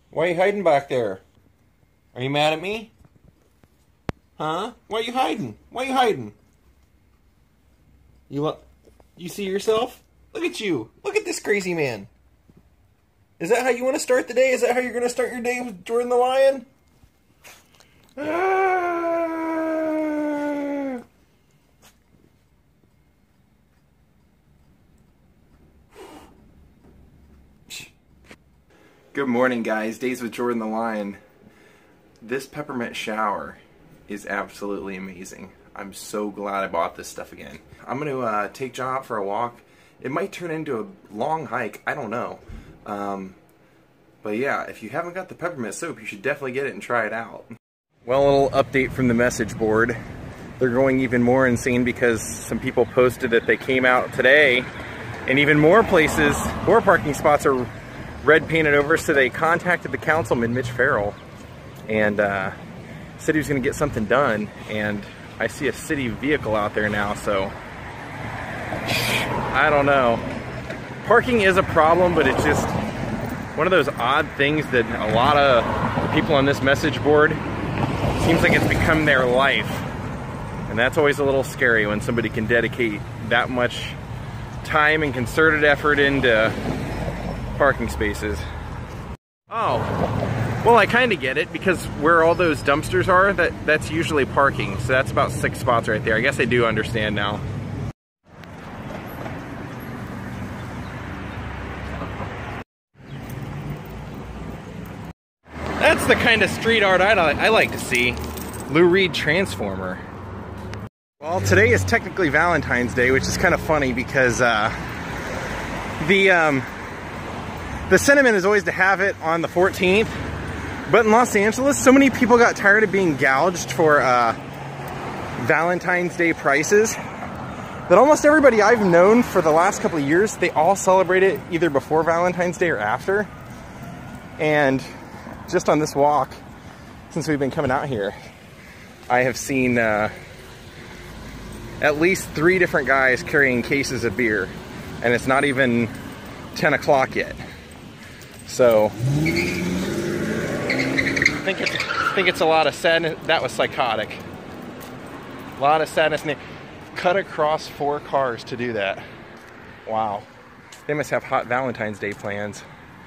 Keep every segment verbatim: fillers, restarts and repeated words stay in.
Why are you hiding back there? Are you mad at me? Huh? Why are you hiding? Why are you hiding? You look. You see yourself? Look at you. Look at this crazy man. Is that how you want to start the day? Is that how you're going to start your day with Jordan the Lion? Ah. Good morning, guys. Days with Jordan the Lion. This peppermint shower is absolutely amazing. I'm so glad I bought this stuff again. I'm going to uh, take John out for a walk. It might turn into a long hike. I don't know. Um, but yeah, if you haven't got the peppermint soap, you should definitely get it and try it out. Well, a little update from the message board. They're going even more insane because some people posted that they came out today and even more places, more parking spots are red painted over, so they contacted the councilman, Mitch Farrell, and uh, said he was going to get something done. And I see a city vehicle out there now, so I don't know. Parking is a problem, but it's just one of those odd things that a lot of people on this message board, seems like it's become their life. And that's always a little scary when somebody can dedicate that much time and concerted effort into parking spaces. Oh, well, I kind of get it, because where all those dumpsters are, that that's usually parking, so that's about six spots right there. I guess I do understand now. That's the kind of street art I, I like to see. Lou Reed Transformer. Well, today is technically Valentine's Day, which is kind of funny because uh, the um, the sentiment is always to have it on the fourteenth, but in Los Angeles, so many people got tired of being gouged for uh, Valentine's Day prices that almost everybody I've known for the last couple of years, they all celebrate it either before Valentine's Day or after. And just on this walk, since we've been coming out here, I have seen uh, at least three different guys carrying cases of beer, and it's not even ten o'clock yet. So, I think it's, I think it's a lot of sadness. That was psychotic. A lot of sadness. And they cut across four cars to do that. Wow. They must have hot Valentine's Day plans.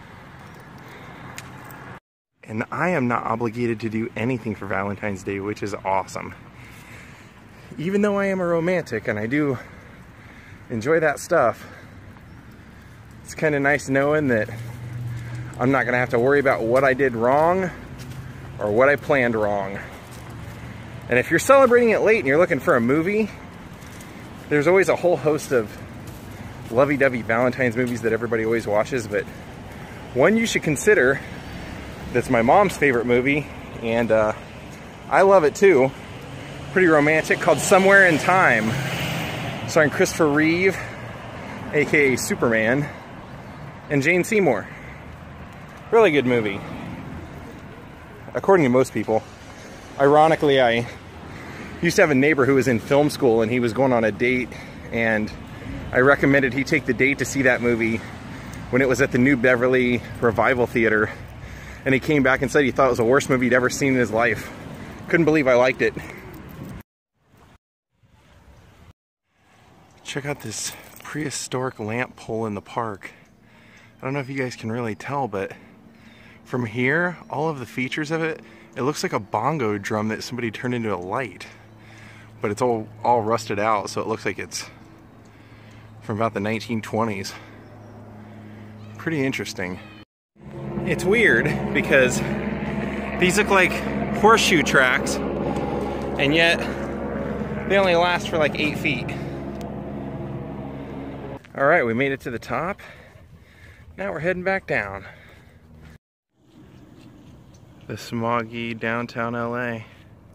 And I am not obligated to do anything for Valentine's Day, which is awesome. Even though I am a romantic and I do enjoy that stuff, it's kind of nice knowing that I'm not going to have to worry about what I did wrong or what I planned wrong. And if you're celebrating it late and you're looking for a movie, there's always a whole host of lovey-dovey Valentine's movies that everybody always watches, but one you should consider that's my mom's favorite movie, and uh, I love it too. Pretty romantic, called Somewhere in Time, starring Christopher Reeve, aka Superman, and Jane Seymour. Really good movie, according to most people. Ironically, I used to have a neighbor who was in film school, and he was going on a date, and I recommended he take the date to see that movie when it was at the New Beverly Revival Theater, and he came back and said he thought it was the worst movie he'd ever seen in his life. Couldn't believe I liked it. Check out this prehistoric lamp pole in the park. I don't know if you guys can really tell, but from here, all of the features of it, it looks like a bongo drum that somebody turned into a light. But it's all, all rusted out, so it looks like it's from about the nineteen twenties. Pretty interesting. It's weird because these look like horseshoe tracks, and yet they only last for like eight feet. All right, we made it to the top. Now we're heading back down. The smoggy downtown L A.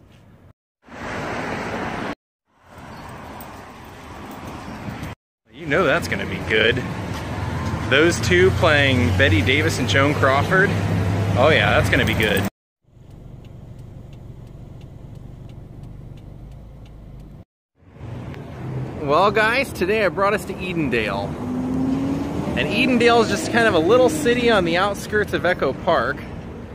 You know that's gonna be good. Those two playing Betty Davis and Joan Crawford. Oh yeah, that's gonna be good. Well guys, today I brought us to Edendale. And Edendale is just kind of a little city on the outskirts of Echo Park.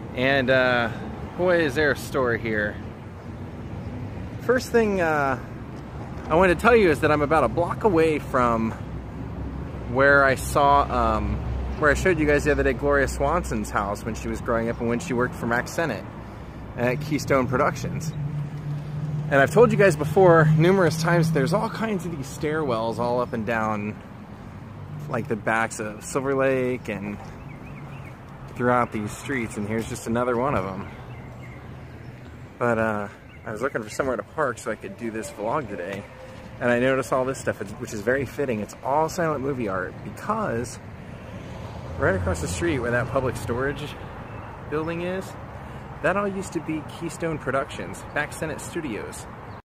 And uh, boy, is there a story here. First thing uh, I want to tell you is that I'm about a block away from where I saw, um, where I showed you guys the other day, Gloria Swanson's house when she was growing up and when she worked for Mack Sennett at Keystone Productions. And I've told you guys before numerous times, there's all kinds of these stairwells all up and down, like the backs of Silver Lake and throughout these streets, and here's just another one of them. But uh, I was looking for somewhere to park so I could do this vlog today, and I noticed all this stuff, which is very fitting. It's all silent movie art, because right across the street where that public storage building is, that all used to be Keystone Productions, Mack Sennett Studios.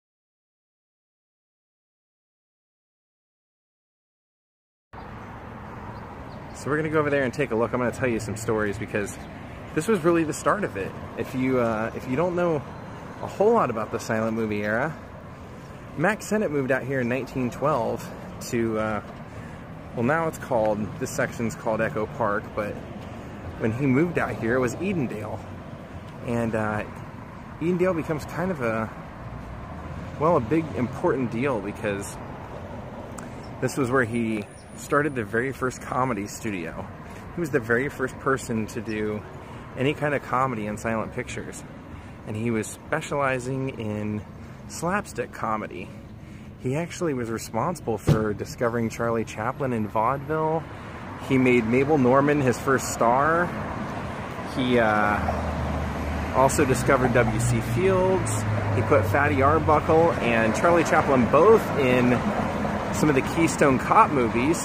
So we're gonna go over there and take a look. I'm gonna tell you some stories because this was really the start of it. If you uh, if you don't know a whole lot about the silent movie era, Mack Sennett moved out here in nineteen twelve to, uh, well, now it's called, this section's called Echo Park, but when he moved out here, it was Edendale. And uh, Edendale becomes kind of a, well, a big important deal because this was where he started the very first comedy studio. He was the very first person to do any kind of comedy in silent pictures. And he was specializing in slapstick comedy. He actually was responsible for discovering Charlie Chaplin in vaudeville. He made Mabel Normand his first star. He uh, also discovered W C Fields. He put Fatty Arbuckle and Charlie Chaplin both in some of the Keystone Cop movies.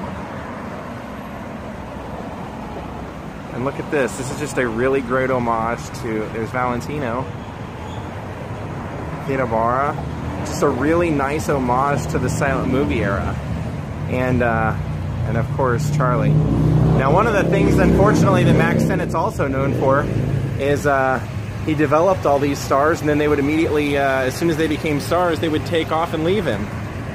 And look at this. This is just a really great homage to, there's Valentino, Theda Bara. Just a really nice homage to the silent movie era. And, uh, and of course, Charlie. Now, one of the things, unfortunately, that Mack Sennett's also known for is uh, he developed all these stars, and then they would immediately, uh, as soon as they became stars, they would take off and leave him.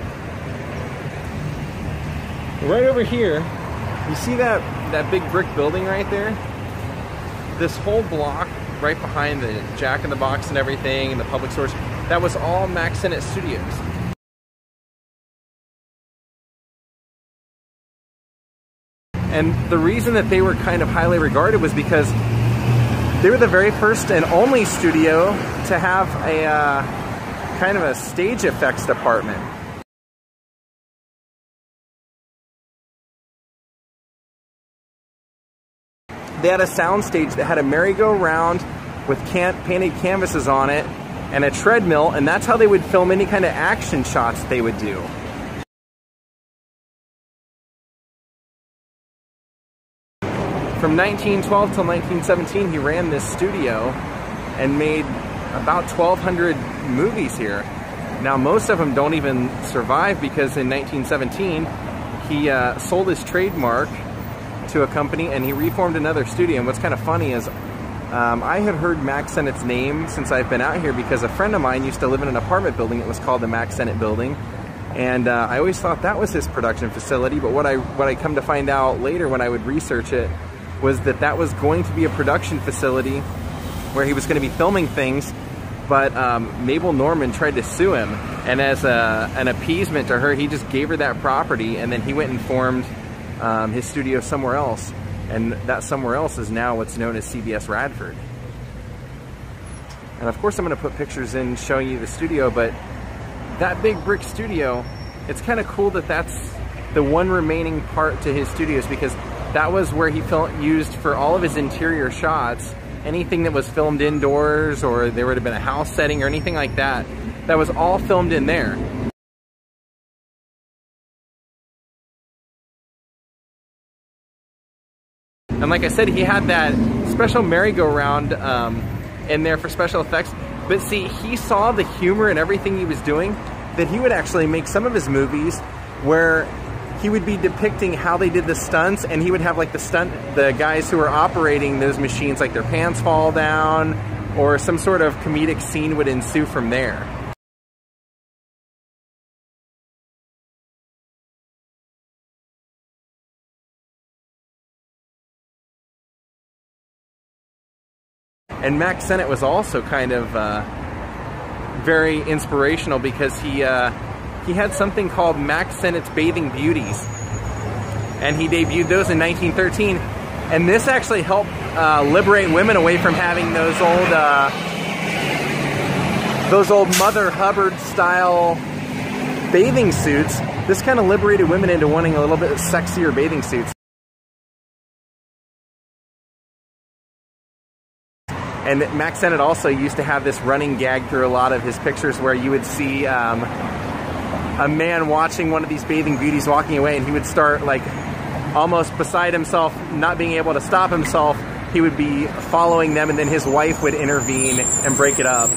Right over here, you see that, that big brick building right there? This whole block right behind the Jack in the Box and everything, and the public stores, that was all Mack Sennett Studios. And the reason that they were kind of highly regarded was because they were the very first and only studio to have a uh, kind of a stage effects department. They had a sound stage that had a merry-go-round with can painted canvases on it and a treadmill, and that's how they would film any kind of action shots they would do. From nineteen twelve till nineteen seventeen, he ran this studio and made about twelve hundred movies here. Now, most of them don't even survive because in nineteen seventeen, he uh, sold his trademark to a company and he reformed another studio. And what's kind of funny is um, I had heard Mack Sennett's name since I've been out here because a friend of mine used to live in an apartment building. It was called the Mack Sennett Building. And uh, I always thought that was his production facility, but what I, what I come to find out later when I would research it was that that was going to be a production facility where he was going to be filming things, but um, Mabel Normand tried to sue him, and as a, an appeasement to her, he just gave her that property, and then he went and formed um, his studio somewhere else, and that somewhere else is now what's known as C B S Radford. And of course I'm going to put pictures in showing you the studio, but that big brick studio, it's kind of cool that that's the one remaining part to his studios, because that was where he film, used for all of his interior shots. Anything that was filmed indoors, or there would have been a house setting or anything like that, that was all filmed in there. And like I said, he had that special merry-go-round um, in there for special effects. But see, he saw the humor in everything he was doing, that he would actually make some of his movies where he would be depicting how they did the stunts, and he would have like the stunt, the guys who were operating those machines, like their pants fall down, or some sort of comedic scene would ensue from there. And Mack Sennett was also kind of uh, very inspirational because he uh, he had something called Mack Sennett's Bathing Beauties, and he debuted those in nineteen thirteen. And this actually helped uh, liberate women away from having those old uh, those old Mother Hubbard style bathing suits. This kind of liberated women into wanting a little bit sexier bathing suits. And Mack Sennett also used to have this running gag through a lot of his pictures where you would see um, a man watching one of these bathing beauties walking away, and he would start like almost beside himself, not being able to stop himself. He would be following them, and then his wife would intervene and break it up.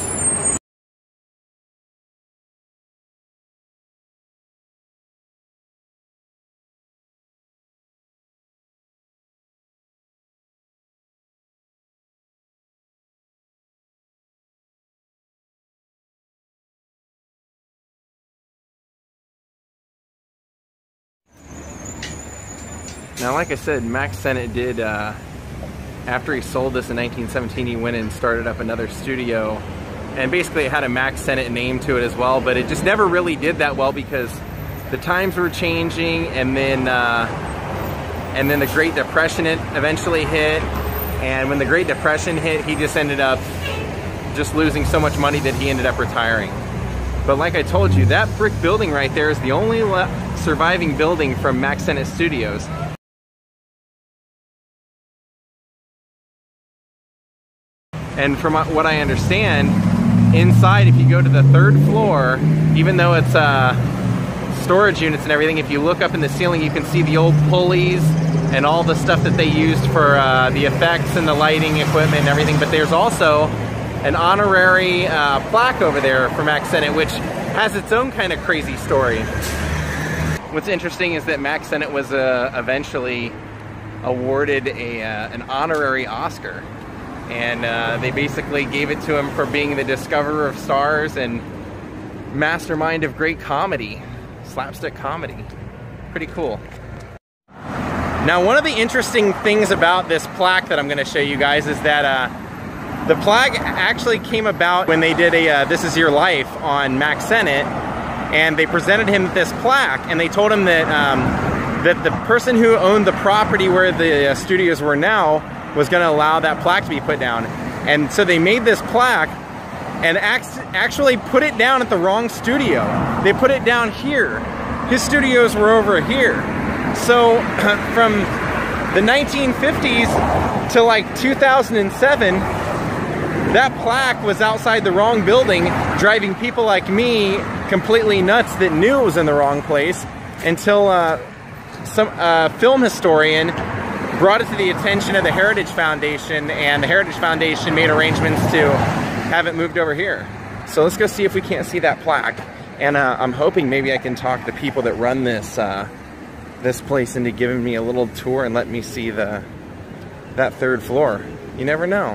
Now, like I said, Mack Sennett did, uh, after he sold this in nineteen seventeen, he went and started up another studio, and basically it had a Mack Sennett name to it as well, but it just never really did that well because the times were changing, and then uh, and then the Great Depression it eventually hit, and when the Great Depression hit, he just ended up just losing so much money that he ended up retiring. But like I told you, that brick building right there is the only surviving building from Mack Sennett Studios. And from what I understand, inside, if you go to the third floor, even though it's uh, storage units and everything, if you look up in the ceiling, you can see the old pulleys and all the stuff that they used for uh, the effects and the lighting equipment and everything. But there's also an honorary uh, plaque over there for Mack Sennett, which has its own kind of crazy story. What's interesting is that Mack Sennett was uh, eventually awarded a, uh, an honorary Oscar. And uh, they basically gave it to him for being the discoverer of stars and mastermind of great comedy, slapstick comedy. Pretty cool. Now, one of the interesting things about this plaque that I'm going to show you guys is that uh, the plaque actually came about when they did a uh, This Is Your Life on Mack Sennett, and they presented him this plaque, and they told him that, um, that the person who owned the property where the uh, studios were now was going to allow that plaque to be put down. And so they made this plaque and actually put it down at the wrong studio. They put it down here. His studios were over here. So from the nineteen fifties to like two thousand seven, that plaque was outside the wrong building, driving people like me completely nuts that knew it was in the wrong place, until uh, some uh, film historian brought it to the attention of the Heritage Foundation, and the Heritage Foundation made arrangements to have it moved over here. So let's go see if we can't see that plaque. And uh, I'm hoping maybe I can talk the people that run this uh, this place into giving me a little tour and let me see the that third floor. You never know.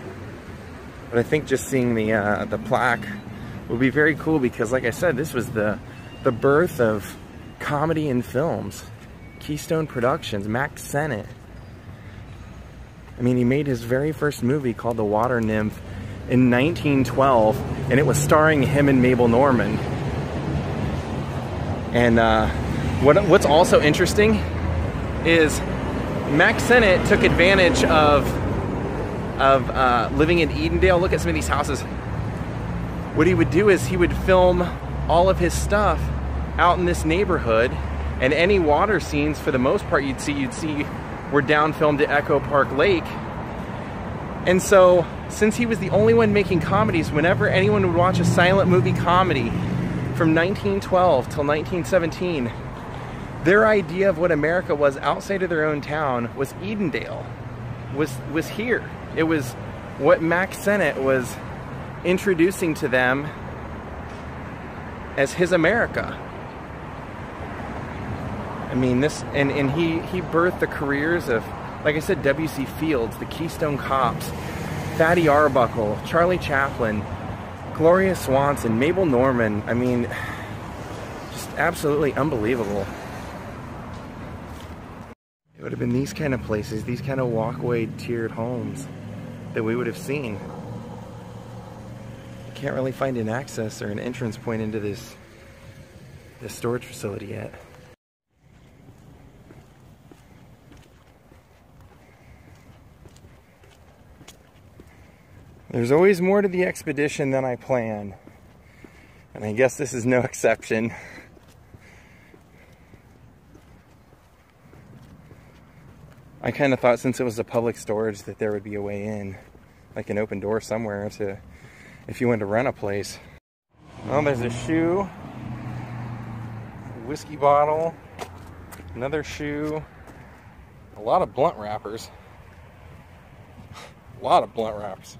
But I think just seeing the uh, the plaque would be very cool because, like I said, this was the the birth of comedy in films. Keystone Productions, Mack Sennett. I mean, he made his very first movie called The Water Nymph in nineteen twelve, and it was starring him and Mabel Normand. And uh, what, what's also interesting is Mack Sennett took advantage of, of uh, living in Edendale. Look at some of these houses. What he would do is he would film all of his stuff out in this neighborhood, and any water scenes, for the most part, you'd see, you'd see were down filmed at Echo Park Lake. And so, since he was the only one making comedies, whenever anyone would watch a silent movie comedy from nineteen twelve till nineteen seventeen, their idea of what America was outside of their own town was Edendale, was, was here. It was what Mack Sennett was introducing to them as his America. I mean, this, and, and he, he birthed the careers of, like I said, W C Fields, the Keystone Cops, Fatty Arbuckle, Charlie Chaplin, Gloria Swanson, Mabel Normand. I mean, just absolutely unbelievable. It would have been these kind of places, these kind of walkway tiered homes that we would have seen. Can't really find an access or an entrance point into this, this storage facility yet. There's always more to the expedition than I plan, and I guess this is no exception. I kind of thought since it was a public storage that there would be a way in, like an open door somewhere to, if you wanted to rent a place. Well, there's a shoe, a whiskey bottle, another shoe, a lot of blunt wrappers. A lot of blunt wraps.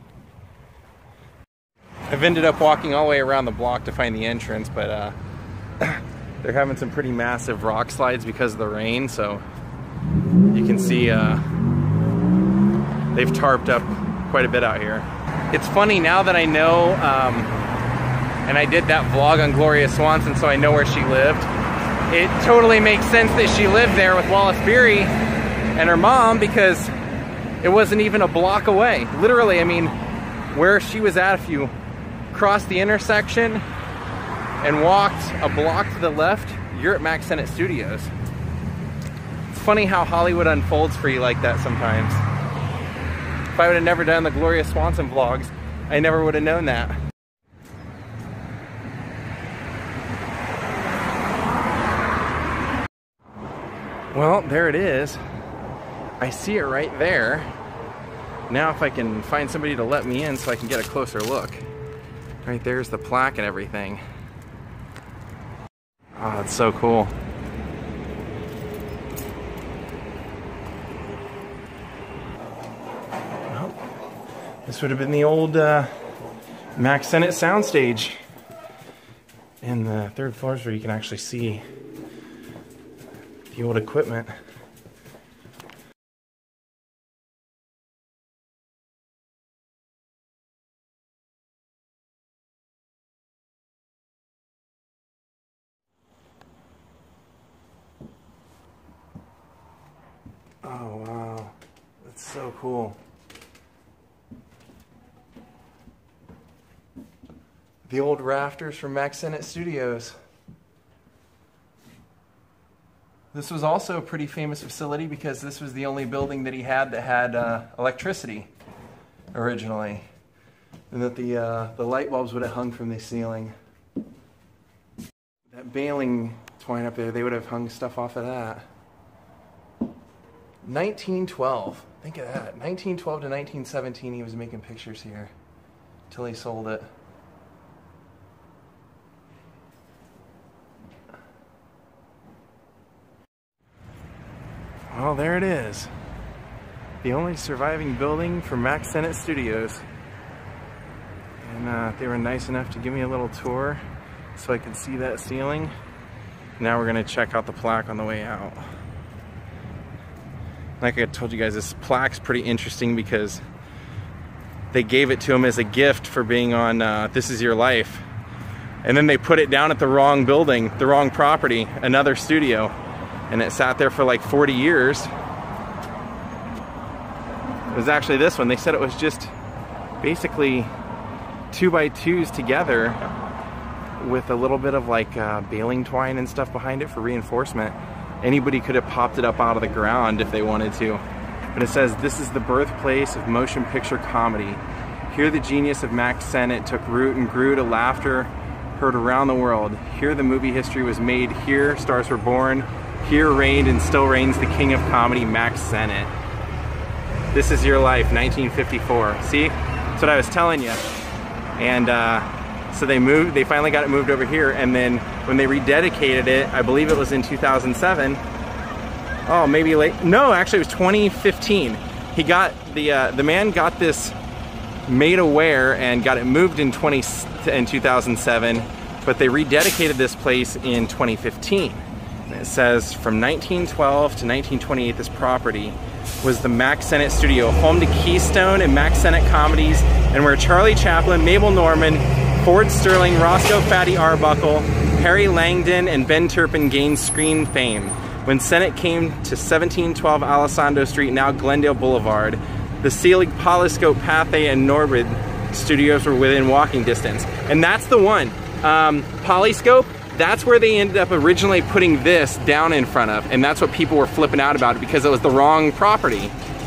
I've ended up walking all the way around the block to find the entrance, but uh, they're having some pretty massive rock slides because of the rain, so you can see uh, they've tarped up quite a bit out here. It's funny now that I know, um, and I did that vlog on Gloria Swanson, so I know where she lived. It totally makes sense that she lived there with Wallace Beery and her mom, because it wasn't even a block away. Literally, I mean, where she was at, if you crossed the intersection and walked a block to the left, you're at Mack Sennett Studios. It's funny how Hollywood unfolds for you like that sometimes. If I would have never done the Gloria Swanson vlogs, I never would have known that. Well, there it is. I see it right there. Now if I can find somebody to let me in so I can get a closer look. Right there's the plaque and everything. Oh, it's so cool. Well, this would have been the old uh, Mack Sennett soundstage. And the third floor is where you can actually see the old equipment. Oh wow, that's so cool. The old rafters from Mack Sennett Studios. This was also a pretty famous facility because this was the only building that he had that had uh, electricity originally, and that the uh, the light bulbs would have hung from the ceiling. That baling twine up there, they would have hung stuff off of that. nineteen twelve, think of that. nineteen twelve to nineteen seventeen he was making pictures here till he sold it. Well, there it is. The only surviving building for Mack Sennett Studios. And uh, they were nice enough to give me a little tour so I could see that ceiling. Now we're gonna check out the plaque on the way out. Like I told you guys, this plaque's pretty interesting because they gave it to him as a gift for being on uh, This Is Your Life. And then they put it down at the wrong building, the wrong property, another studio. And it sat there for like forty years. It was actually this one. They said it was just basically two by twos together with a little bit of like uh, baling twine and stuff behind it for reinforcement. Anybody could have popped it up out of the ground if they wanted to. But it says, this is the birthplace of motion picture comedy. Here the genius of Mack Sennett took root and grew to laughter heard around the world. Here the movie history was made. Here stars were born. Here reigned and still reigns the king of comedy, Mack Sennett. This Is Your Life, nineteen fifty-four. See? That's what I was telling you. And uh, so they moved, they finally got it moved over here, and then when they rededicated it, I believe it was in two thousand seven. Oh, maybe late. No, actually it was twenty fifteen. He got, the uh, the man got this made aware and got it moved in, twenty, in two thousand seven, but they rededicated this place in twenty fifteen. It says from nineteen twelve to nineteen twenty-eight this property was the Mack Sennett Studio, home to Keystone and Mack Sennett comedies, and where Charlie Chaplin, Mabel Normand, Ford Sterling, Roscoe Fatty Arbuckle, Harry Langdon, and Ben Turpin gained screen fame. When Sennett came to seventeen twelve Alessandro Street, now Glendale Boulevard, the Selig, Polyscope, Pathé, and Norbit studios were within walking distance. And that's the one. Um, Polyscope, that's where they ended up originally putting this down in front of, and that's what people were flipping out about it because it was the wrong property.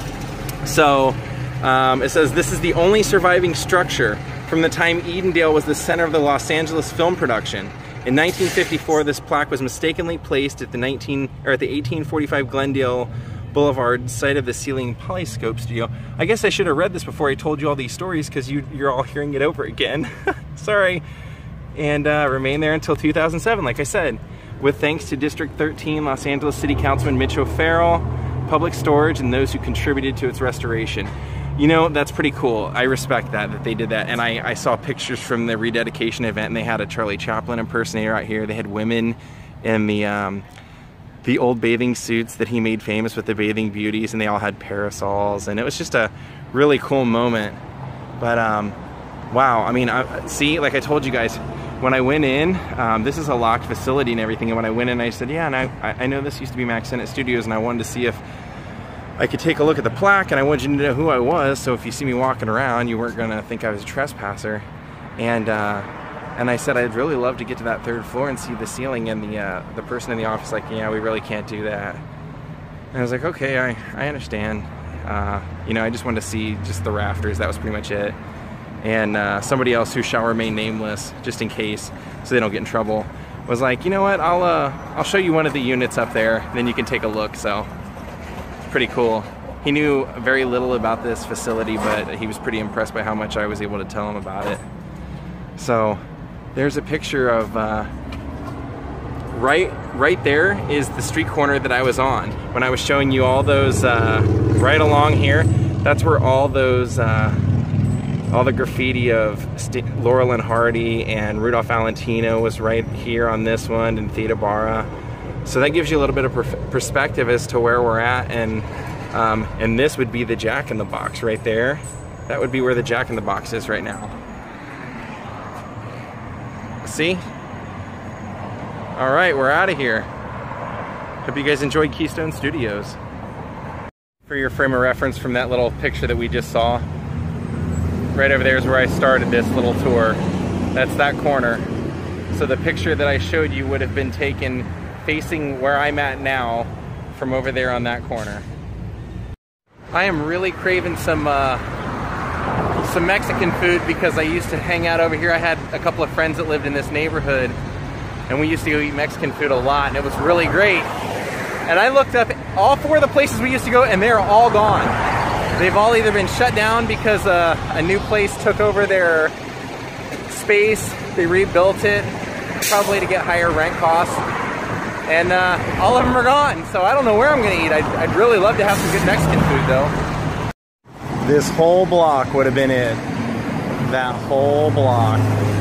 So um, it says this is the only surviving structure from the time Edendale was the center of the Los Angeles film production. In nineteen fifty-four, this plaque was mistakenly placed at the nineteen or at the eighteen forty-five Glendale Boulevard site of the Selig Polyscope studio. I guess I should have read this before I told you all these stories because you, you're all hearing it over again. Sorry. And uh, remain there until two thousand seven, like I said, with thanks to District thirteen Los Angeles City Councilman Mitch O'Farrell, Public Storage, and those who contributed to its restoration. You know, that's pretty cool. I respect that, that they did that. And I, I saw pictures from the rededication event, and they had a Charlie Chaplin impersonator out here. They had women in the um, the old bathing suits that he made famous with the Bathing Beauties, and they all had parasols, and it was just a really cool moment. But um, wow, I mean, I, see, like I told you guys, when I went in, um, this is a locked facility and everything, and when I went in, I said, yeah, and I, I know this used to be Mack Sennett Studios, and I wanted to see if I could take a look at the plaque, and I wanted you to know who I was, so if you see me walking around, you weren't gonna think I was a trespasser. And uh, and I said I'd really love to get to that third floor and see the ceiling, and the uh, the person in the office like, yeah, we really can't do that. And I was like, okay, I, I understand. Uh, you know, I just wanted to see just the rafters, that was pretty much it. And uh, somebody else who shall remain nameless, just in case, so they don't get in trouble, was like, you know what, I'll, uh, I'll show you one of the units up there, and then you can take a look, so. Pretty cool. He knew very little about this facility, but he was pretty impressed by how much I was able to tell him about it. So there's a picture of uh, right right there is the street corner that I was on when I was showing you all those uh, right along here. That's where all those uh, all the graffiti of St Laurel and Hardy and Rudolph Valentino was right here on this one, and Theda Bara. So that gives you a little bit of per perspective as to where we're at, and um, and this would be the Jack in the Box right there. That would be where the Jack in the Box is right now. See? All right, we're out of here. Hope you guys enjoyed Keystone Studios. For your frame of reference from that little picture that we just saw, right over there is where I started this little tour. That's that corner. So the picture that I showed you would have been taken facing where I'm at now from over there on that corner. I am really craving some uh, some Mexican food because I used to hang out over here. I had a couple of friends that lived in this neighborhood, and we used to go eat Mexican food a lot, and it was really great. And I looked up all four of the places we used to go, and they're all gone. They've all either been shut down because uh, a new place took over their space, they rebuilt it, probably to get higher rent costs. And uh, all of them are gone, so I don't know where I'm gonna eat. I'd, I'd really love to have some good Mexican food though. This whole block would have been it. That whole block.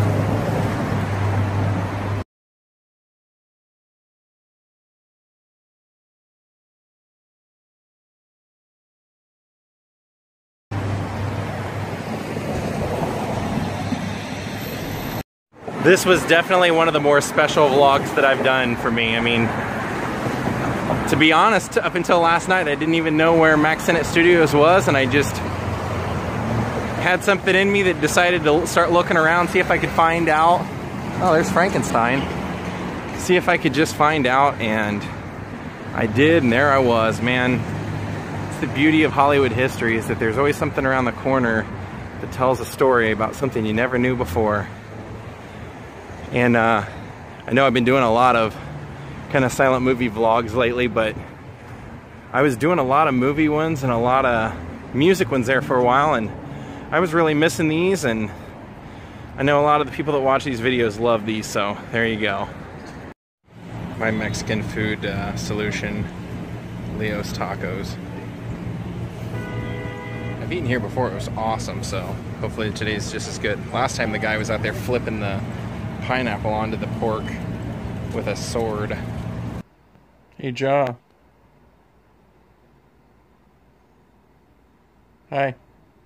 This was definitely one of the more special vlogs that I've done for me. I mean, to be honest, up until last night, I didn't even know where Mack Sennett Studios was, and I just had something in me that decided to start looking around, see if I could find out. Oh, there's Frankenstein. See if I could just find out, and I did, and there I was, man. It's the beauty of Hollywood history, is that there's always something around the corner that tells a story about something you never knew before. And uh, I know I've been doing a lot of kind of silent movie vlogs lately, but I was doing a lot of movie ones and a lot of music ones there for a while, and I was really missing these, and I know a lot of the people that watch these videos love these, so there you go. My Mexican food uh, solution, Leo's Tacos. I've eaten here before, it was awesome, so hopefully today's just as good. Last time the guy was out there flipping the pineapple onto the pork with a sword. Hey, Ja. Hi.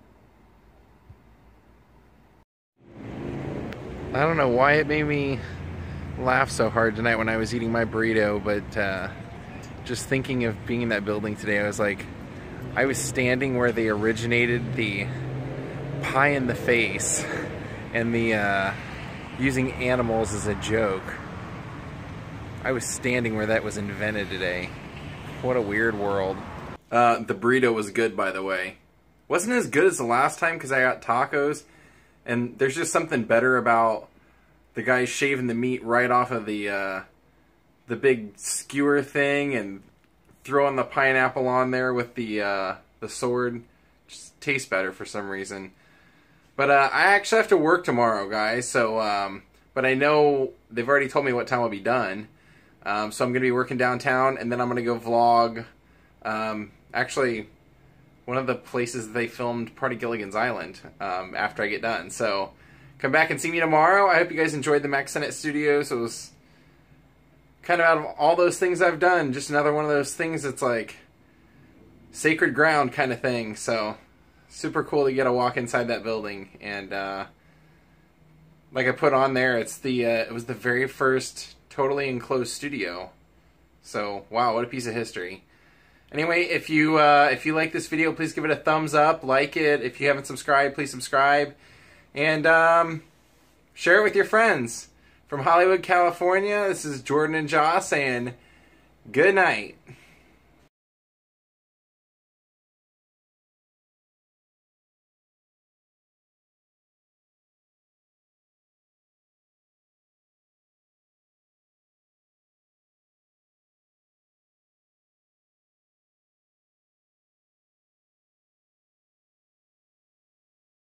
I don't know why it made me laugh so hard tonight when I was eating my burrito, but uh, just thinking of being in that building today, I was like, I was standing where they originated the pie in the face and the uh, using animals as a joke. I was standing where that was invented today. What a weird world. Uh, the burrito was good, by the way. Wasn't as good as the last time because I got tacos, and there's just something better about the guy shaving the meat right off of the uh, the big skewer thing and throwing the pineapple on there with the uh, the sword. Just tastes better for some reason. But uh, I actually have to work tomorrow, guys. So, um, but I know they've already told me what time I'll be done. Um, so I'm going to be working downtown, and then I'm going to go vlog. Um, actually, one of the places that they filmed Part of Gilligan's Island um, after I get done. So come back and see me tomorrow. I hope you guys enjoyed the Max Sennett Studios. It was kind of, out of all those things I've done, just another one of those things that's like sacred ground kind of thing. So super cool to get a walk inside that building. And uh, like I put on there, it's the uh, it was the very first totally enclosed studio. So wow, what a piece of history. Anyway, if you uh, if you like this video, please give it a thumbs up, like it. If you haven't subscribed, please subscribe, and um, share it with your friends. From Hollywood, California, this is Jordan and Joss saying good night.